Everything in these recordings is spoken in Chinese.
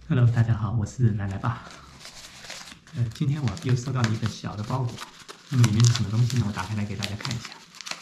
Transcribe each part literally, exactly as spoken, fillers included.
Hello，大家好，我是奶奶爸。呃，今天我又收到了一个小的包裹，那么里面是什么东西呢？我打开来给大家看一下。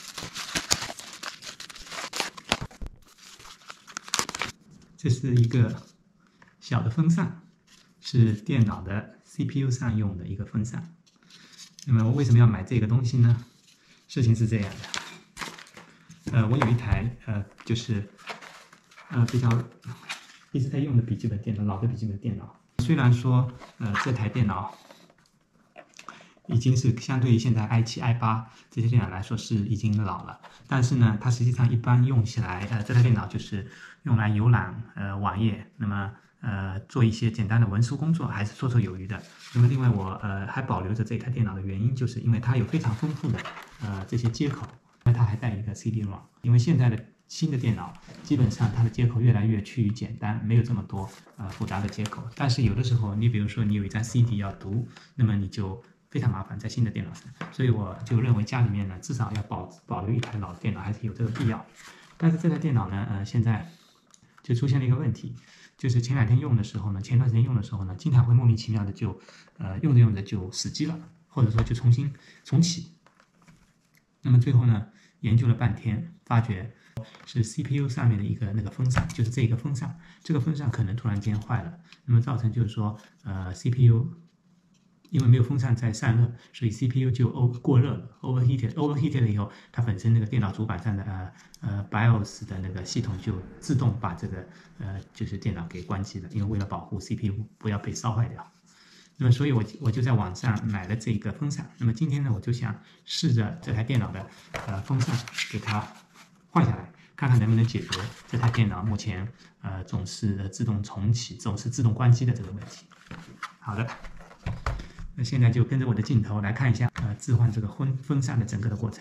这是一个小的风扇，是电脑的 C P U 上用的一个风扇。那么我为什么要买这个东西呢？事情是这样的，呃，我有一台呃，就是呃比较一直在用的笔记本电脑，老的笔记本电脑。虽然说呃这台电脑已经是相对于现在 i 七、i 八这些电脑来说是已经老了，但是呢，它实际上一般用起来，呃，这台电脑就是用来浏览呃网页，那么呃做一些简单的文书工作还是绰绰有余的。那么另外我呃还保留着这台电脑的原因，就是因为它有非常丰富的呃这些接口，那它还带一个 C D ROM，因为现在的新的电脑基本上它的接口越来越趋于简单，没有这么多呃复杂的接口。但是有的时候，你比如说你有一张 C D 要读，那么你就非常麻烦在新的电脑上，所以我就认为家里面呢至少要保保留一台老的电脑还是有这个必要。但是这台电脑呢，呃，现在就出现了一个问题，就是前两天用的时候呢，前段时间用的时候呢，经常会莫名其妙的就呃用着用着就死机了，或者说就重新重启。那么最后呢，研究了半天，发觉是 C P U 上面的一个那个风扇，就是这个风扇，这个风扇可能突然间坏了，那么造成就是说，呃，C P U 因为没有风扇在散热，所以 C P U 就 O 过热了 ，overheated，overheated 了以后，它本身那个电脑主板上的呃呃 BIOS 的那个系统就自动把这个呃就是电脑给关机了，因为为了保护 C P U 不要被烧坏掉。那么，所以我我就在网上买了这个风扇。那么今天呢，我就想试着这台电脑的呃风扇给它换下来，看看能不能解决这台电脑目前呃总是自动重启、总是自动关机的这个问题。好的，那现在就跟着我的镜头来看一下呃置换这个风风扇的整个的过程。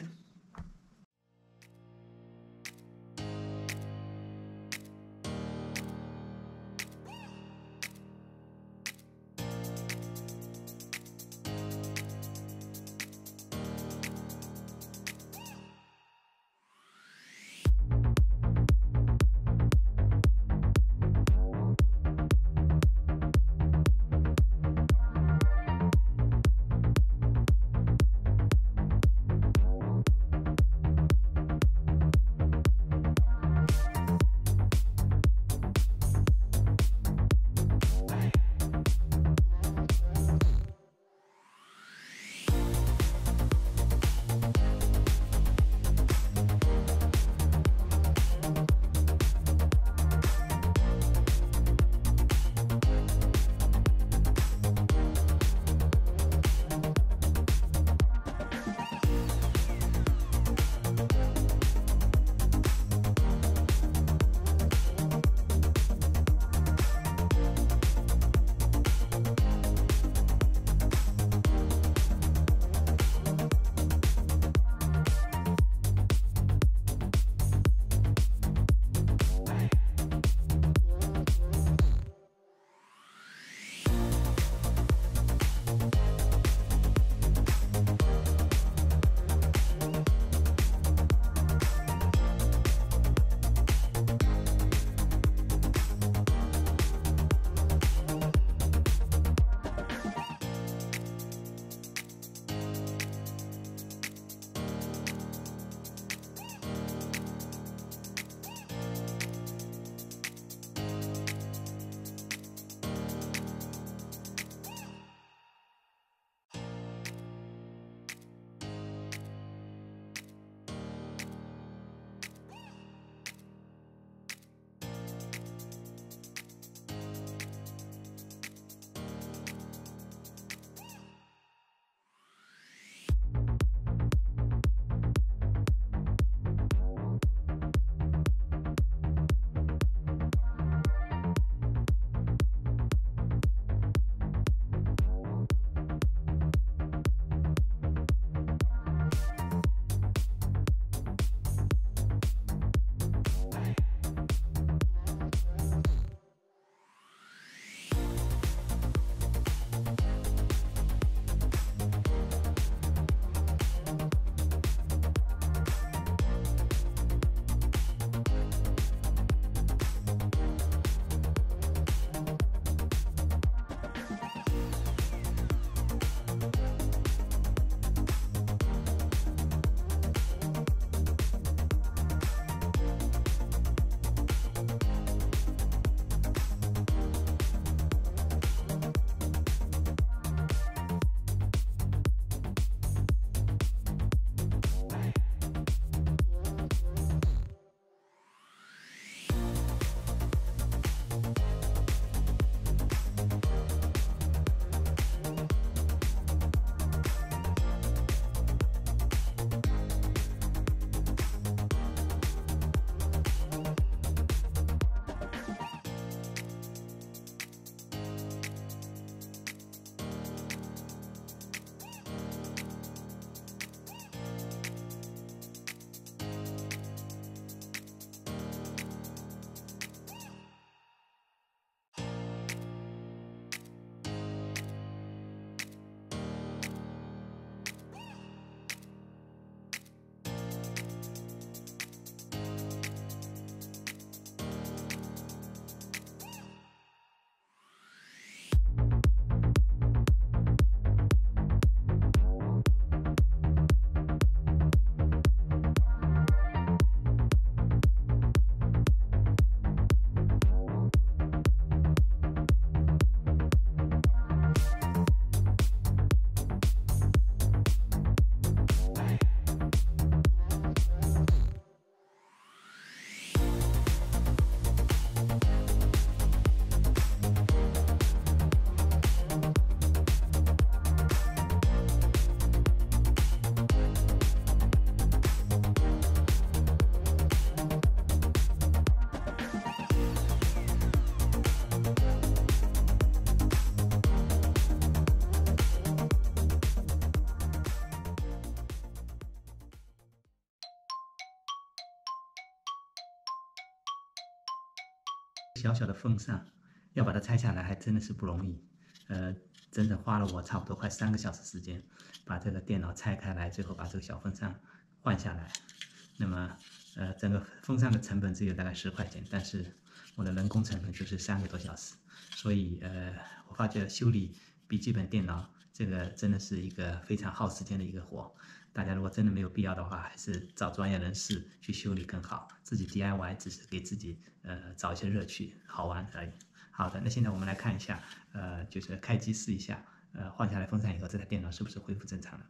小小的风扇，要把它拆下来还真的是不容易。呃，真的花了我差不多快三个小时时间，把这个电脑拆开来，最后把这个小风扇换下来。那么，呃，整个风扇的成本只有大概十块钱，但是我的人工成本就是三个多小时。所以，呃，我发觉修理笔记本电脑这个真的是一个非常耗时间的一个活。大家如果真的没有必要的话，还是找专业人士去修理更好。自己 D I Y 只是给自己呃找一些乐趣、好玩而已。好的，那现在我们来看一下，呃，就是开机试一下，呃，换下来风扇以后，这台电脑是不是恢复正常了？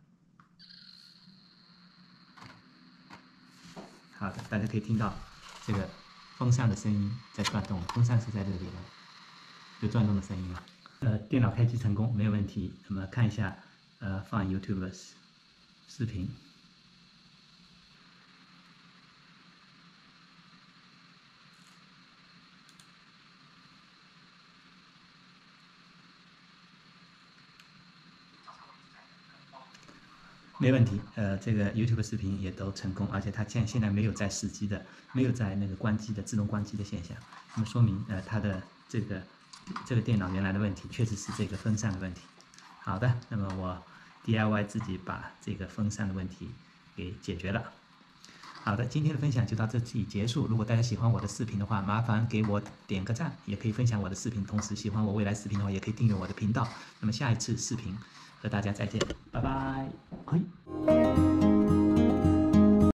好的，大家可以听到这个风扇的声音在转动，风扇是在这个地方，有转动的声音了。呃，电脑开机成功，没有问题。那么看一下，呃，放 YouTube 的视频。没问题，呃，这个 YouTube 视频也都成功，而且它现现在没有在死机的，没有在那个关机的自动关机的现象，那么说明呃它的这个这个电脑原来的问题确实是这个风扇的问题。好的，那么我 D I Y 自己把这个风扇的问题给解决了。好的，今天的分享就到这里结束。如果大家喜欢我的视频的话，麻烦给我点个赞，也可以分享我的视频。同时喜欢我未来视频的话，也可以订阅我的频道。那么下一次视频和大家再见，拜拜。嘿。